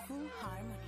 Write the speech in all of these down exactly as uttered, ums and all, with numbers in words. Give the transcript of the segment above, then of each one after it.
Full Harmony.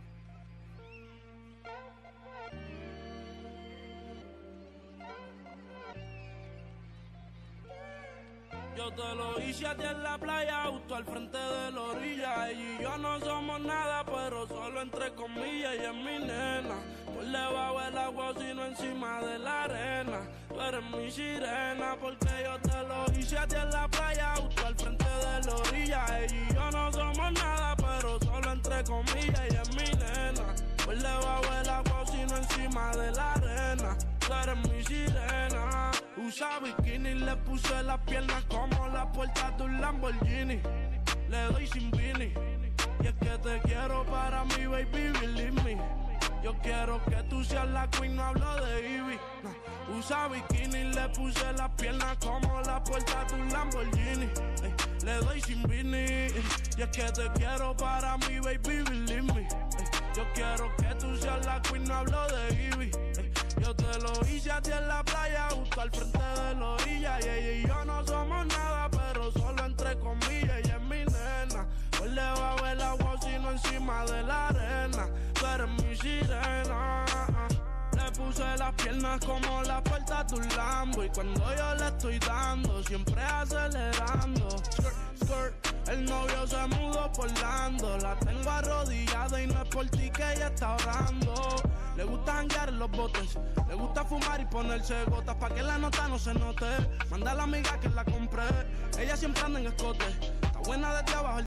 Yo te lo hice a ti en la playa, justo al frente de la orilla. Ella y yo no somos nada, pero solo entre comillas. Ella es mi nena, por debajo del agua, sino encima de la arena. Tú eres mi sirena, porque yo te lo hice a ti en la playa, justo al frente de la orilla. Ella y yo no somos nada, pero solo entre comillas. Ella es mi nena, por debajo del agua, sino encima de la arena. Tú eres mi sirena. Usa bikini, le puse las piernas como la puerta de un Lamborghini. Le doy sin Vini, y es que te quiero para mí, baby, believe me. Yo quiero que tú seas la queen, no hablo de Ivy. No. Usa bikini, le puse las piernas como la puerta de un Lamborghini. Ey, le doy sin Vini, y es que te quiero para mí, baby, believe me. Ey, yo quiero que tú seas la queen, no hablo de Ivy. Ey, yo te lo hice a ti en la playa, justo al frente de la orilla. Y ella y yo no somos nada, pero solo entre comillas. Ella es mi nena, por debajo del agua, sino encima de la arena. Tú eres mi sirena. Le puse las piernas como la puerta de un Lambo, y cuando yo le estoy dando, siempre acelerando. Skirt, skirt, el novio se mudó por Lando. La tengo arrodillada y no es por ti que ella está orando. Le gusta janguear en los botes, le gusta fumar y ponerse gotas pa' que la nota no se note. Manda a la amiga que la compré, ella siempre anda en escote. Está buena desde abajo.